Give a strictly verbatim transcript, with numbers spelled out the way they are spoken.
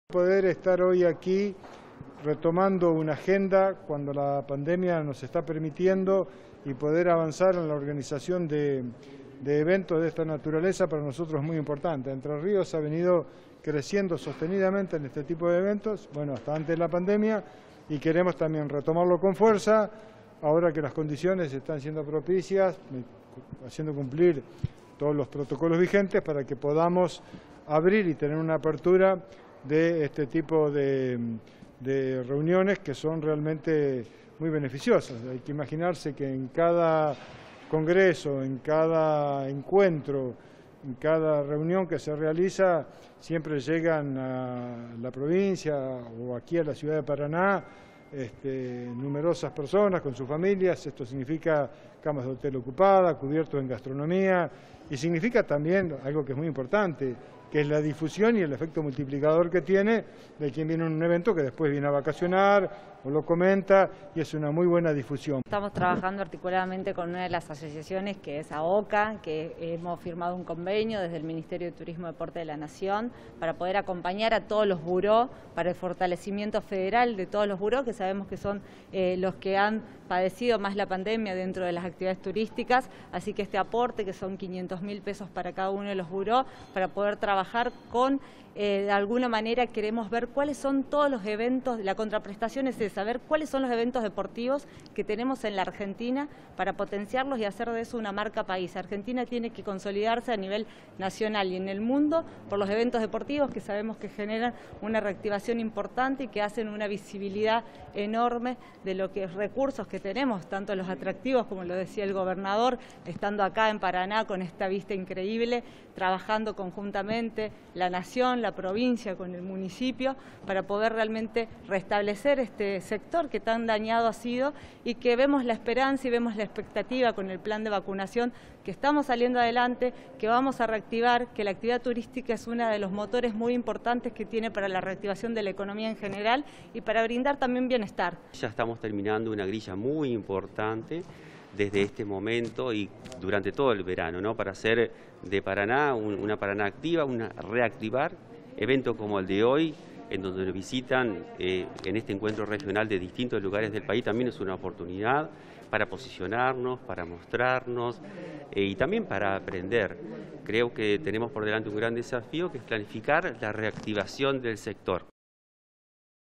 Poder estar hoy aquí retomando una agenda cuando la pandemia nos está permitiendo y poder avanzar en la organización de, de eventos de esta naturaleza para nosotros es muy importante. Entre Ríos ha venido creciendo sostenidamente en este tipo de eventos, bueno, hasta antes de la pandemia, y queremos también retomarlo con fuerza, ahora que las condiciones están siendo propicias, haciendo cumplir todos los protocolos vigentes para que podamos abrir y tener una apertura de este tipo de, de reuniones que son realmente muy beneficiosas. Hay que imaginarse que en cada congreso, en cada encuentro, en cada reunión que se realiza, siempre llegan a la provincia o aquí a la ciudad de Paraná este, numerosas personas con sus familias. Esto significa camas de hotel ocupadas, cubiertos en gastronomía, y significa también algo que es muy importante, que es la difusión y el efecto multiplicador que tiene de quien viene a un evento que después viene a vacacionar o lo comenta, y es una muy buena difusión. Estamos trabajando articuladamente con una de las asociaciones que es AOCA, que hemos firmado un convenio desde el Ministerio de Turismo y Deporte de la Nación para poder acompañar a todos los buró para el fortalecimiento federal de todos los buró, que sabemos que son eh, los que han padecido más la pandemia dentro de las actividades turísticas, así que este aporte, que son quinientos mil pesos para cada uno de los buró, para poder trabajar con, eh, de alguna manera queremos ver cuáles son todos los eventos, la contraprestación es de saber cuáles son los eventos deportivos que tenemos en la Argentina para potenciarlos y hacer de eso una marca país. Argentina tiene que consolidarse a nivel nacional y en el mundo por los eventos deportivos que sabemos que generan una reactivación importante y que hacen una visibilidad enorme de lo que es recursos que tenemos, tanto los atractivos, como lo decía el gobernador, estando acá en Paraná con esta vista increíble, trabajando conjuntamente la nación, la provincia con el municipio, para poder realmente restablecer este sector que tan dañado ha sido y que vemos la esperanza y vemos la expectativa con el plan de vacunación, que estamos saliendo adelante, que vamos a reactivar, que la actividad turística es uno de los motores muy importantes que tiene para la reactivación de la economía en general y para brindar también bienestar. Ya estamos terminando una grilla muy importante desde este momento y durante todo el verano, ¿no? Para hacer de Paraná un, una Paraná activa, una reactivar eventos como el de hoy, en donde nos visitan eh, en este encuentro regional de distintos lugares del país, también es una oportunidad para posicionarnos, para mostrarnos eh, y también para aprender. Creo que tenemos por delante un gran desafío, que es planificar la reactivación del sector.